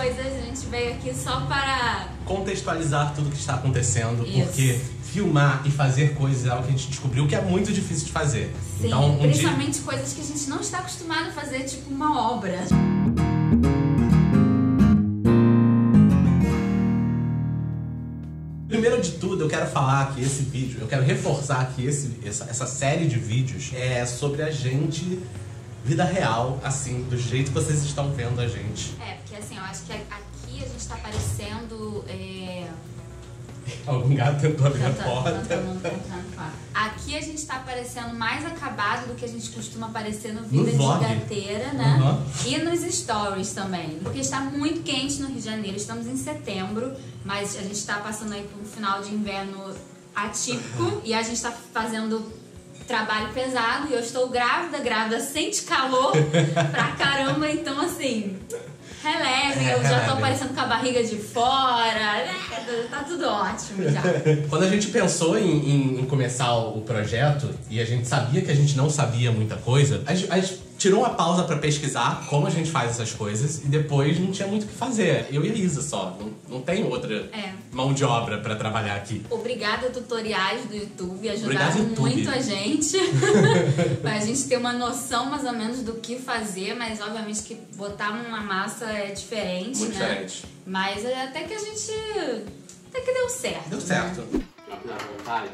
coisas, a gente veio aqui só para contextualizar tudo que está acontecendo, Isso. porque filmar e fazer coisas é algo que a gente descobriu que é muito difícil de fazer. Sim, então, principalmente coisas que a gente não está acostumado a fazer, tipo uma obra. Primeiro de tudo, eu quero falar que esse vídeo, eu quero reforçar que essa série de vídeos é sobre a gente, vida real, assim, do jeito que vocês estão vendo a gente. Porque assim, eu acho que aqui a gente tá parecendo... Algum gato tentou abrir a porta. Aqui a gente tá parecendo mais acabado do que a gente costuma aparecer no Vida de vlog. Gateira, né? E nos stories também. Porque está muito quente no Rio de Janeiro, estamos em setembro, mas a gente tá passando aí por um final de inverno atípico e a gente tá fazendo trabalho pesado e eu estou grávida, sente calor pra caramba, então assim... relevem, eu já tô aparecendo com a barriga de fora, tá tudo ótimo já. Quando a gente pensou em começar o projeto e a gente sabia que a gente não sabia muita coisa, a gente tirou uma pausa pra pesquisar como a gente faz essas coisas e depois não tinha muito o que fazer. Eu e a Isa só, não tem outra mão de obra pra trabalhar aqui. Obrigada, tutoriais do YouTube, ajudaram muito a gente. Pra gente ter uma noção mais ou menos do que fazer, mas obviamente que botar uma massa é diferente, muito diferente. Mas até que a gente... até que deu certo. Deu certo. Tá com vontade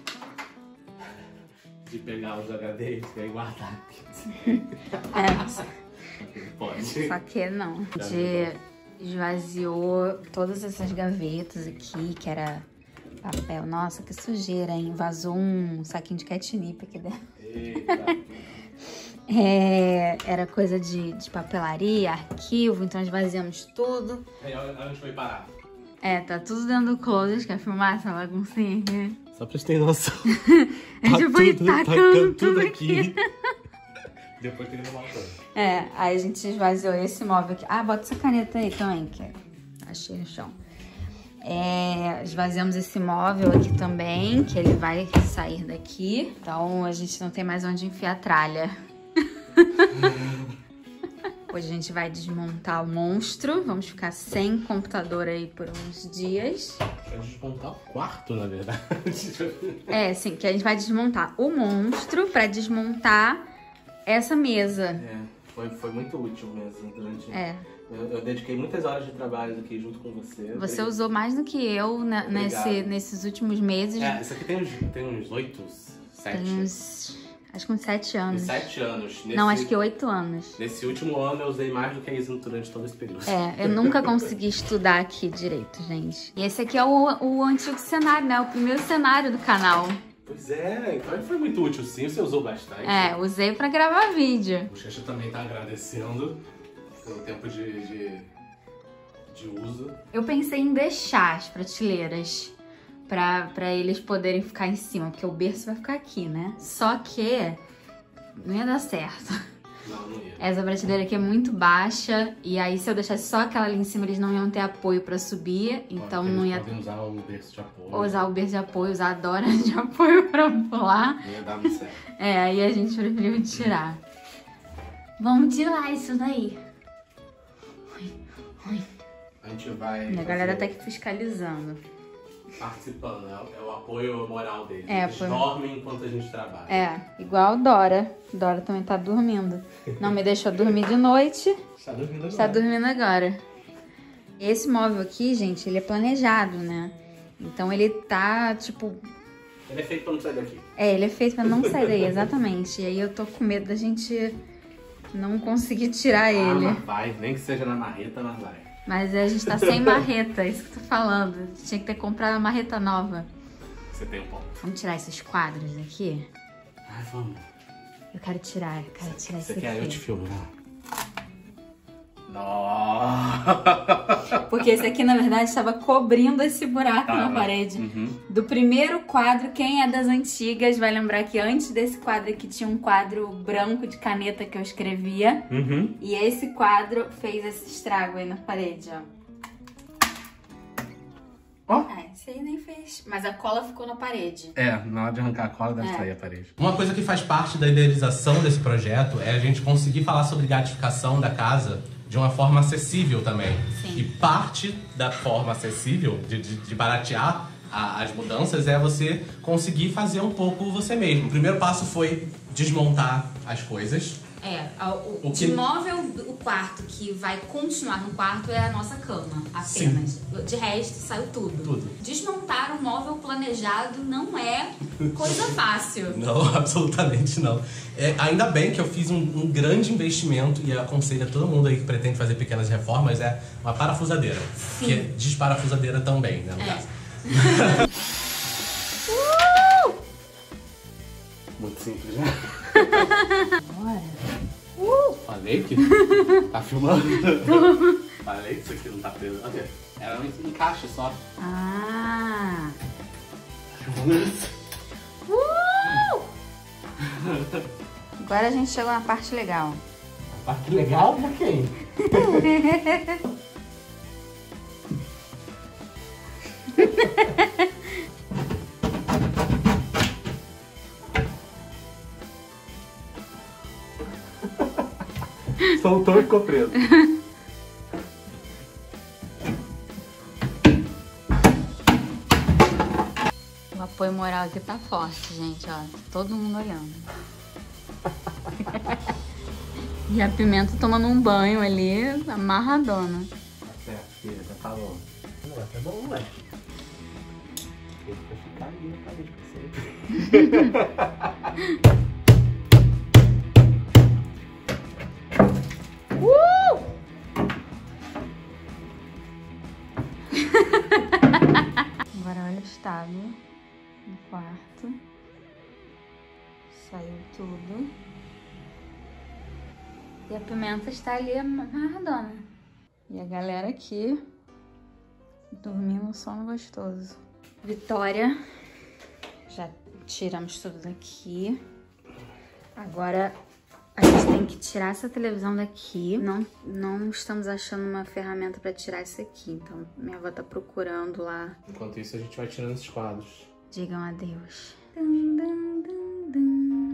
de pegar os HDs e guardar aqui. Pode. Só que não. A gente esvaziou todas essas gavetas aqui, que era papel. Nossa, que sujeira, hein? Vazou um saquinho de catnip aqui dentro. Eita. Era coisa de papelaria, arquivo, então esvaziamos tudo. Aí, onde foi parar? Tá tudo dentro do closet, quer filmar essa baguncinha aqui? Só pra você ter noção. A gente foi tacando tudo aqui. Depois tem uma coisa. Aí a gente esvaziou esse móvel aqui. Ah, bota essa caneta aí também, que achei no chão. Esvaziamos esse móvel aqui também, que ele vai sair daqui. Então a gente não tem mais onde enfiar a tralha. Hoje a gente vai desmontar o monstro. Vamos ficar sem computador aí por uns dias. Vai desmontar o quarto, na verdade. Sim, que a gente vai desmontar o monstro pra desmontar essa mesa. Foi muito útil mesmo durante... Eu dediquei muitas horas de trabalho aqui junto com você. Você usou mais do que eu nesses últimos meses. Isso aqui tem uns 8, 7. Tem uns... acho que uns 7 anos. 7 anos. Não, acho que 8 anos. Nesse último ano eu usei mais do que isso durante todo esse período. Eu nunca consegui estudar aqui direito, gente. E esse aqui é o antigo cenário, né? O primeiro cenário do canal. Pois então foi muito útil sim, você usou bastante. Usei pra gravar vídeo. O Xaxa também tá agradecendo pelo tempo de uso. Eu pensei em deixar as prateleiras pra eles poderem ficar em cima, porque o berço vai ficar aqui, né? Só que não ia dar certo. Não ia. Essa prateleira aqui é muito baixa, e aí se eu deixasse só aquela ali em cima, eles não iam ter apoio pra subir, então não ia... podem usar o berço de apoio. Usar o berço de apoio, usar a Dora de apoio pra pular. Não ia dar muito certo. Aí a gente preferiu tirar. Vamos tirar isso daí. A gente vai... A galera tá aqui fiscalizando. Participando, é o apoio moral deles. Eles dormem enquanto a gente trabalha. Igual Dora. Dora também tá dormindo. Não me deixou dormir de noite. Está dormindo agora. Está dormindo agora. Esse móvel aqui, gente, ele é planejado, né? Então ele tá, tipo... Ele é feito pra não sair daqui. Ele é feito pra não sair daí, exatamente. E aí eu tô com medo da gente não conseguir tirar ele. Mas vai, nem que seja na marreta, mas vai. Mas a gente tá sem marreta, isso que eu tô falando. A gente tinha que ter comprado uma marreta nova. Você tem um ponto. Vamos tirar esses quadros aqui? Vamos. Eu quero tirar isso aqui. Você quer eu te filmar? Nossa! Porque esse aqui, na verdade, estava cobrindo esse buraco na parede. Do primeiro quadro, quem é das antigas vai lembrar que antes desse quadro aqui tinha um quadro branco de caneta que eu escrevia. E esse quadro fez esse estrago aí na parede, ó. Esse aí nem fez. Mas a cola ficou na parede. Na hora de arrancar a cola deve sair a parede. Uma coisa que faz parte da idealização desse projeto é a gente conseguir falar sobre gratificação da casa de uma forma acessível também. Sim. E parte da forma acessível de baratear as mudanças é você conseguir fazer um pouco você mesmo. O primeiro passo foi desmontar as coisas. De móvel, o quarto que vai continuar no quarto é a nossa cama, apenas. Sim. De resto, saiu tudo. Desmontar um móvel planejado não é coisa fácil. Não, absolutamente não. Ainda bem que eu fiz um grande investimento e aconselho a todo mundo aí que pretende fazer pequenas reformas, é uma parafusadeira. Sim. Que é desparafusadeira também, né, no caso. Muito simples, né? Bora. Falei que tá filmando. Falei que isso aqui não tá preso. Olha, era um encaixe só. Ah. Agora a gente chegou na parte legal. A parte legal pra quem? Soltou e ficou preso. O apoio moral aqui tá forte, gente, ó. Todo mundo olhando. E a Pimenta tomando um banho ali, amarradona. Tá certo, filha, já falou. Não, é bom, ué. Ele vai ficar ali na parede pra sempre. Agora olha o estado do quarto. Saiu tudo. E a Pimenta está ali amarradona. E a galera aqui dormindo um sono gostoso. Vitória. Já tiramos tudo daqui. Agora a gente tem que tirar essa televisão daqui. Não estamos achando uma ferramenta pra tirar isso aqui. Então minha avó tá procurando lá. Enquanto isso, a gente vai tirando esses quadros. Digam adeus. Dun, dun, dun, dun.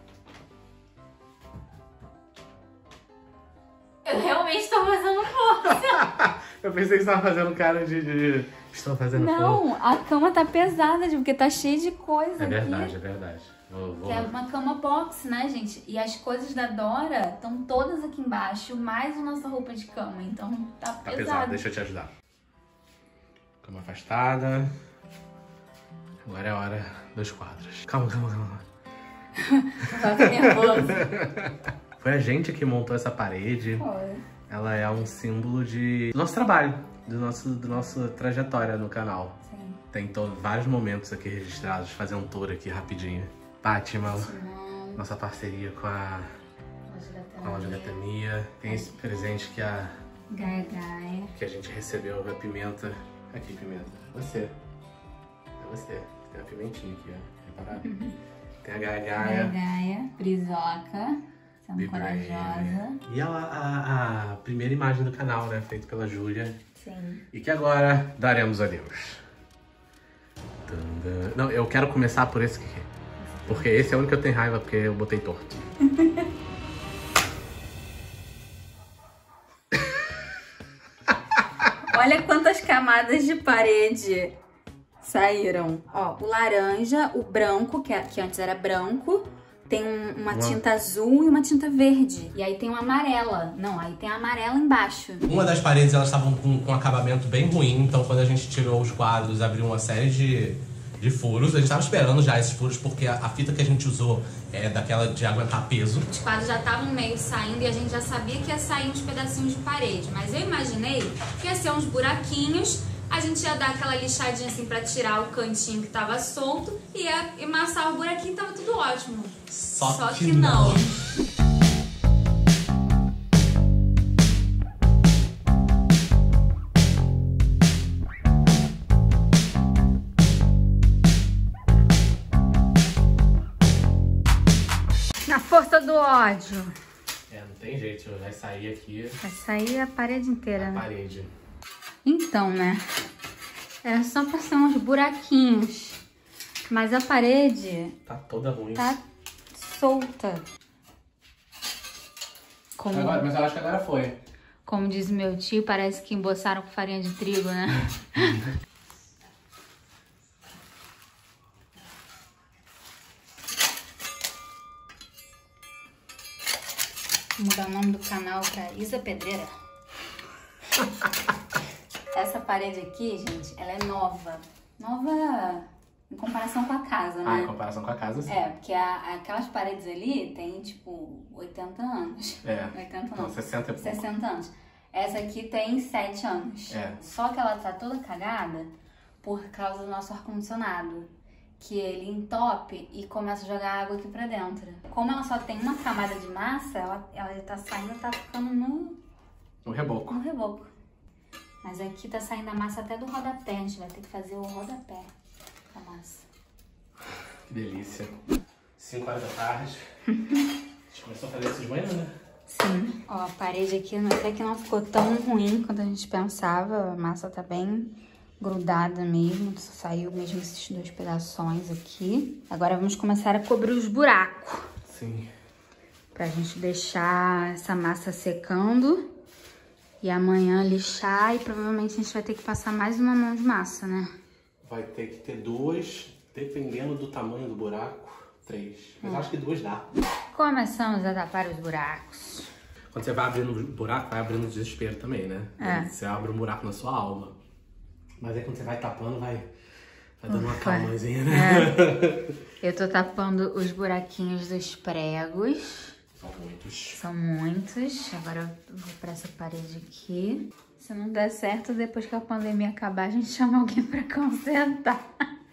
Eu realmente tô fazendo força. Eu pensei que você tava fazendo cara de... Estou fazendo força. Não, a cama tá pesada, porque tá cheia de coisa É verdade, aqui. é verdade. Que é uma cama box, né, gente? E as coisas da Dora estão todas aqui embaixo, mais a nossa roupa de cama. Então tá pesado. Deixa eu te ajudar. Cama afastada. Agora é a hora dos quadros. Calma. Tá nervoso. Foi a gente que montou essa parede. Foi. Ela é um símbolo do nosso trabalho, do nossa trajetória no canal. Sim. Tem vários momentos aqui registrados. Fazer um tour aqui rapidinho. Fátima, nossa parceria com a Loja Gatania. Tem esse presente que Gaia. Que a gente recebeu da Pimenta. Aqui, Pimenta. Você. É você. Tem a pimentinha aqui, ó. Reparado? Tem a Gaia. Prisoca. Sendo corajosa. E a primeira imagem do canal, né? Feita pela Júlia. Sim. E que agora daremos adeus. Não, eu quero começar por esse aqui. Porque esse é o único que eu tenho raiva, porque eu botei torto. Olha quantas camadas de parede saíram. Ó, o laranja, o branco, que antes era branco. Tem uma tinta azul e uma tinta verde. E aí tem uma amarela. Não, aí tem a amarela embaixo. Uma das paredes, elas estavam com um acabamento bem ruim. Então, quando a gente tirou os quadros, abriu uma série de furos. A gente tava esperando já esses furos, porque a fita que a gente usou é daquela de aguentar peso. Os quadros já estavam meio saindo e a gente já sabia que ia sair uns pedacinhos de parede. Mas eu imaginei que ia ser uns buraquinhos. A gente ia dar aquela lixadinha assim pra tirar o cantinho que tava solto. E ia amassar o buraquinho e tava tudo ótimo. Só que não. Na força do ódio. Não tem jeito, vai sair aqui. Vai sair a parede inteira, né? Parede. Então, né? Era só pra ser uns buraquinhos. Mas a parede Tá toda ruim. tá solta. Mas eu acho que agora foi. Como diz meu tio, parece que emboçaram com farinha de trigo, né? Vou mudar o nome do canal pra Isa Pedreira. Essa parede aqui, gente, ela é nova. Nova em comparação com a casa, né? Ah, em comparação com a casa, sim. É, porque aquelas paredes ali tem, tipo, 80 anos. É. 80 Não, não. 60 e pouco. 60 anos. Essa aqui tem 7 anos. É. Só que ela tá toda cagada por causa do nosso ar-condicionado. Que ele entope e começa a jogar água aqui pra dentro. Como ela só tem uma camada de massa, ela tá saindo, tá ficando No reboco. no reboco. Mas aqui tá saindo a massa até do rodapé. A gente vai ter que fazer o rodapé com a massa. Que delícia. 5 horas da tarde. A gente começou a fazer isso de manhã, né? Sim. Ó, a parede aqui até que não ficou tão ruim quanto a gente pensava. A massa tá bem grudada mesmo. Só saiu mesmo esses 2 pedaços aqui. Agora vamos começar a cobrir os buracos. Sim. Pra gente deixar essa massa secando. E amanhã lixar. E provavelmente a gente vai ter que passar mais uma mão de massa, né? Vai ter que ter 2, dependendo do tamanho do buraco, 3. Mas acho que 2 dá. Começamos a tapar os buracos. Quando você vai abrindo o buraco, vai abrindo o desespero também, né? É. Você abre um buraco na sua alma. Mas aí quando você vai tapando, vai dando uma calmazinha, né? É. Eu tô tapando os buraquinhos dos pregos. São muitos. São muitos. Agora eu vou pra essa parede aqui. Se não der certo, depois que a pandemia acabar, a gente chama alguém pra consertar.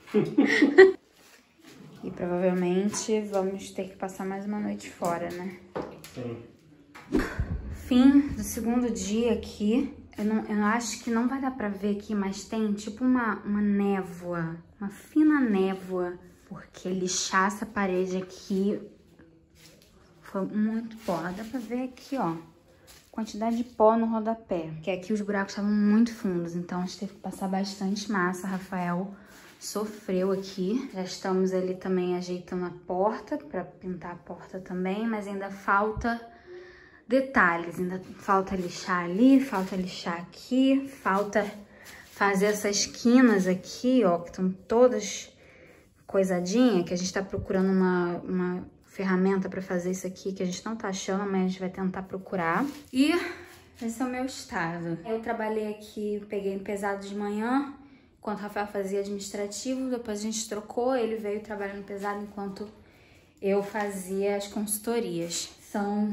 E provavelmente vamos ter que passar mais uma noite fora, né? Sim. Fim do segundo dia aqui. Eu acho que não vai dar pra ver aqui, mas tem tipo uma névoa. Uma fina névoa. Porque lixar essa parede aqui foi muito pó. Dá pra ver aqui, ó. Quantidade de pó no rodapé. Porque aqui os buracos estavam muito fundos, então a gente teve que passar bastante massa. Rafael sofreu aqui. Já estamos ali também ajeitando a porta, pra pintar a porta também, mas ainda falta detalhes. Ainda falta lixar ali, falta lixar aqui, falta fazer essas quinas aqui, ó, que estão todas coisadinhas, que a gente tá procurando uma ferramenta pra fazer isso aqui, que a gente não tá achando, mas a gente vai tentar procurar. E esse é o meu estado. Eu trabalhei aqui, peguei pesado de manhã, enquanto o Rafael fazia administrativo, depois a gente trocou, ele veio trabalhando pesado enquanto eu fazia as consultorias. São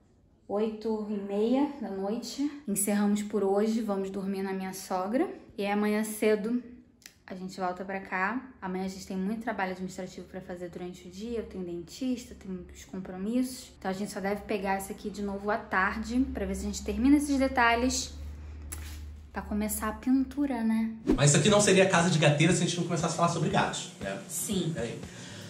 8h30 da noite, encerramos por hoje, vamos dormir na minha sogra. E aí amanhã cedo a gente volta pra cá. Amanhã a gente tem muito trabalho administrativo pra fazer durante o dia. Eu tenho dentista, tenho os compromissos. Então a gente só deve pegar isso aqui de novo à tarde pra ver se a gente termina esses detalhes pra começar a pintura, né? Mas isso aqui não seria casa de gateira se a gente não começasse a falar sobre gatos, né? Sim. Peraí.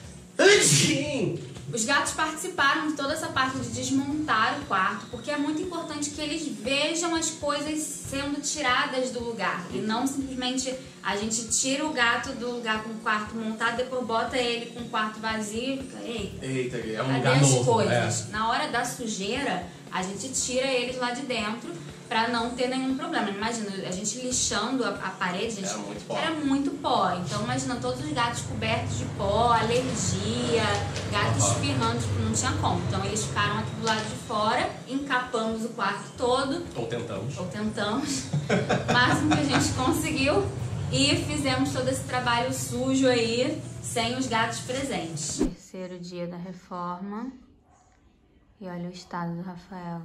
Os gatos participaram de toda essa parte de desmontar o quarto, porque é muito importante que eles vejam as coisas sendo tiradas do lugar. E não simplesmente a gente tira o gato do lugar com o quarto montado, depois bota ele com o quarto vazio e fica, Eita, é um cadê lugar as novo. coisas? Na hora da sujeira, a gente tira eles lá de dentro pra não ter nenhum problema. Imagina, a gente lixando a parede, gente, era muito pó. Então imagina todos os gatos cobertos de pó, alergia, gatos espirrando, tipo, não tinha como. Então eles ficaram aqui do lado de fora, encapamos o quarto todo. Ou tentamos. O máximo que a gente conseguiu. E fizemos todo esse trabalho sujo aí, sem os gatos presentes. Terceiro dia da reforma. E olha o estado do Rafael.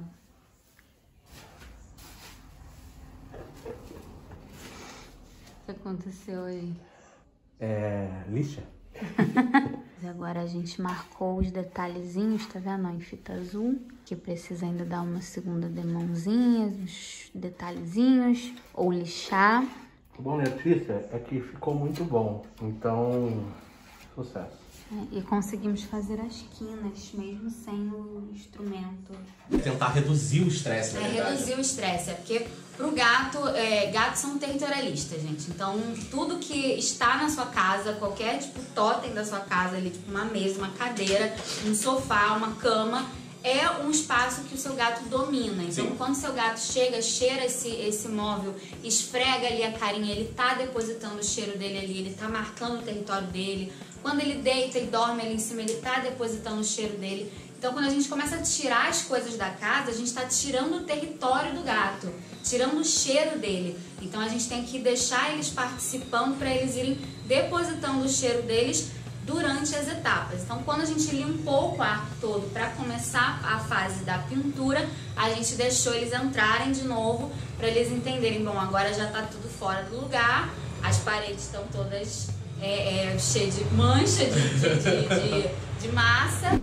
O que aconteceu aí? Lixa? Agora a gente marcou os detalhezinhos, tá vendo? Ó, em fita azul, que precisa ainda dar uma segunda demãozinha, uns detalhezinhos, ou lixar. O bom, Letícia, é que ficou muito bom. Então, sucesso. E conseguimos fazer as quinas, mesmo sem o instrumento. Tentar reduzir o estresse, na verdade. Reduzir o estresse, porque pro gato, gatos são territorialistas, gente. Então, tudo que está na sua casa, qualquer tipo totem da sua casa, ali, tipo uma mesa, uma cadeira, um sofá, uma cama, é um espaço que o seu gato domina. Então, Sim. quando o seu gato chega, cheira esse móvel, esfrega ali a carinha, ele tá depositando o cheiro dele ali, ele tá marcando o território dele. Quando ele deita e dorme ali em cima, ele tá depositando o cheiro dele. Então, quando a gente começa a tirar as coisas da casa, a gente tá tirando o território do gato, tirando o cheiro dele. Então, a gente tem que deixar eles participando para eles irem depositando o cheiro deles durante as etapas. Então, quando a gente limpou o quarto todo para começar a fase da pintura, a gente deixou eles entrarem de novo para eles entenderem, bom, agora já tá tudo fora do lugar, as paredes estão todas cheias de mancha, de massa.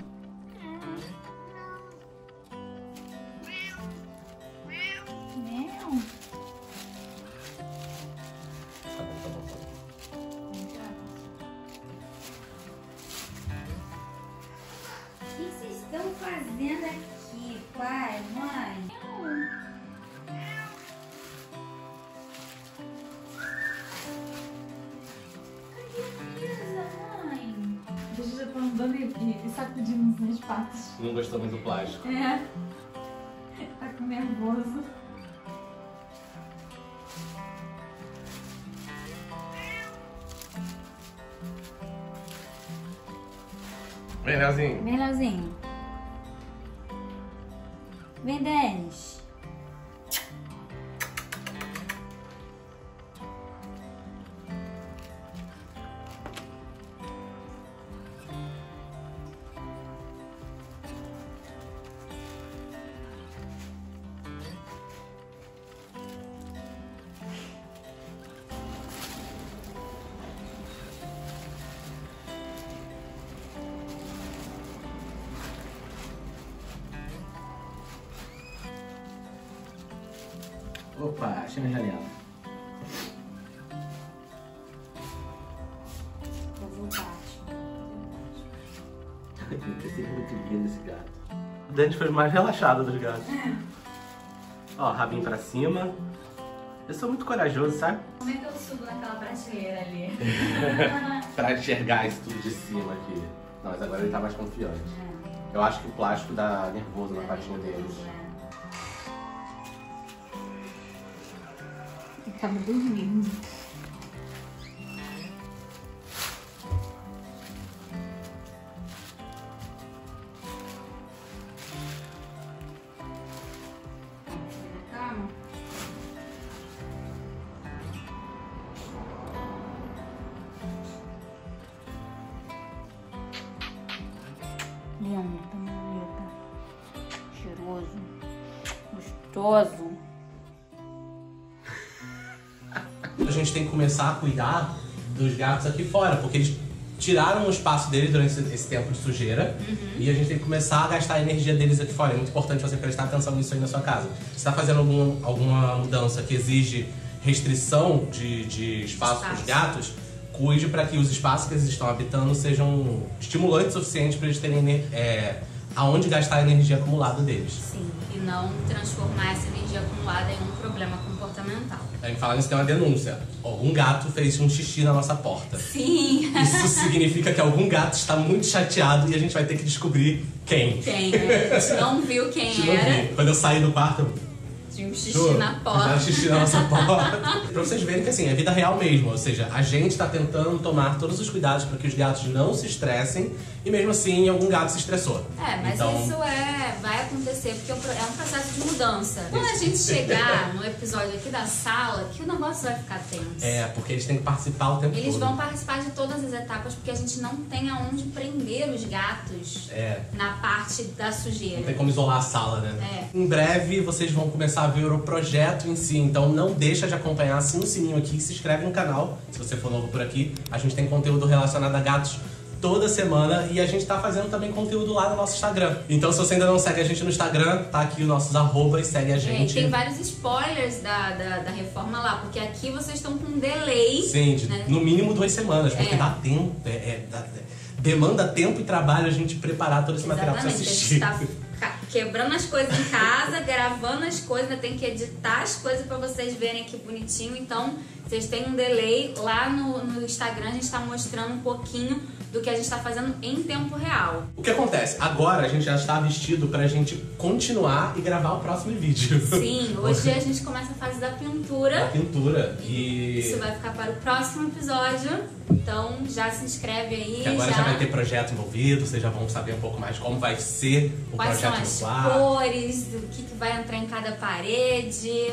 O que vocês estão fazendo aqui, pai, mãe? Cadê a Isa, mãe? Deixa eu já andando e sacudindo nas patas. Não gostou muito do plástico. É. Tá com nervoso. Vem, Leozinho. Vem, Leozinho. Vem, Denis. Opa, achei minha janela. Fazer o pátio. Eu sempre muito lindo esse gato. O Dante foi o mais relaxado dos gatos. Ó, rabinho pra cima. Eu sou muito corajoso, sabe? Como é que eu subo naquela prateleira ali? Pra enxergar isso tudo de cima aqui. Não, mas agora ele tá mais confiante. Eu acho que o plástico dá nervoso na patinha deles. Ele tava dormindo. Calma. Lindo, bonita. Cheiroso. Gostoso. A gente tem que começar a cuidar dos gatos aqui fora, porque eles tiraram o espaço deles durante esse tempo de sujeira e a gente tem que começar a gastar a energia deles aqui fora. É muito importante você prestar atenção nisso aí na sua casa. Se está fazendo alguma mudança que exige restrição de espaço para os gatos, cuide para que os espaços que eles estão habitando sejam estimulantes o suficiente para eles terem aonde gastar a energia acumulada deles. Sim, e não transformar essa energia acumulada em um problema comportamental. A gente fala nisso, tem uma denúncia. Algum gato fez um xixi na nossa porta. Sim. Isso significa que algum gato está muito chateado e a gente vai ter que descobrir quem. Quem? A gente não viu quem A gente não era. viu. Quando eu saí do quarto, Tinha um xixi juro, na porta. fizeram xixi na nossa porta. Pra vocês verem que assim, é vida real mesmo. Ou seja, a gente tá tentando tomar todos os cuidados para que os gatos não se estressem e mesmo assim algum gato se estressou. Mas então, isso vai acontecer porque é um processo de mudança. Quando a gente chegar no episódio aqui da sala, que o negócio vai ficar tenso. porque eles têm que participar o tempo Eles todo. vão participar de todas as etapas porque a gente não tem aonde prender os gatos na parte da sujeira. Não tem como isolar a sala, né? É. Em breve vocês vão começar a ver o projeto em si, então não deixa de acompanhar, assina o sininho aqui, se inscreve no canal, se você for novo por aqui. A gente tem conteúdo relacionado a gatos toda semana e a gente tá fazendo também conteúdo lá no nosso Instagram. Então se você ainda não segue a gente no Instagram, tá aqui os nossos arrobas, segue a gente. Tem vários spoilers da reforma lá, porque aqui vocês estão com um delay. Sim, né? no mínimo 2 semanas, porque dá tempo, demanda tempo e trabalho a gente preparar todo esse material pra você Exatamente, assistir. a gente tá quebrando as coisas em casa, gravando as coisas, ainda tem que editar as coisas pra vocês verem aqui bonitinho. Então, vocês têm um delay. Lá no Instagram a gente tá mostrando um pouquinho do que a gente tá fazendo em tempo real. O que acontece? Agora a gente já está vestido pra gente continuar e gravar o próximo vídeo. Sim, hoje a gente começa a fase da pintura. A pintura. E Isso vai ficar para o próximo episódio. Então já se inscreve aí. que agora já vai ter projeto envolvido, vocês já vão saber um pouco mais como vai ser o Quais são projeto as no quarto. cores, o que vai entrar em cada parede.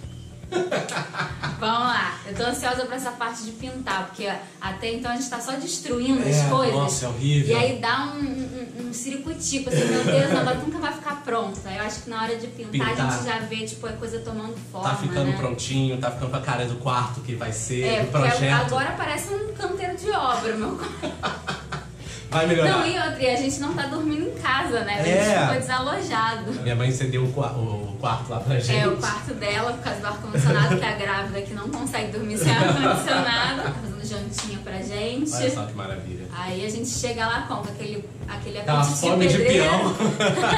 Vamos lá, eu tô ansiosa pra essa parte de pintar, porque até então a gente tá só destruindo as coisas. Nossa, é horrível. E aí dá um ciricutico, assim, meu Deus, ela nunca vai ficar pronta. Eu acho que na hora de pintar a gente já vê, tipo, a coisa tomando forma, Tá ficando né? prontinho, tá ficando com a cara do quarto que vai ser, É, do porque projeto. agora parece um canteiro de obra, meu quarto. Vai melhorar. Não, e outra, e a gente não tá dormindo em casa, né? A gente É. ficou desalojado. Minha mãe cedeu o quarto lá pra gente. É, o quarto dela, por causa do ar-condicionado, que é a grávida que não consegue dormir sem ar-condicionado. Tá fazendo jantinha pra gente. Olha só que maravilha. Aí a gente chega lá com aquele Tá uma apetite fome de pedreiro. peão.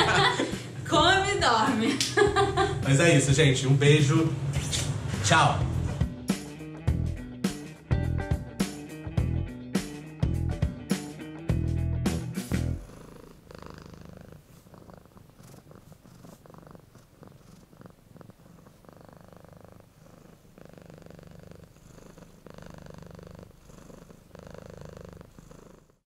Come e dorme. Mas é isso, gente. Um beijo. Tchau.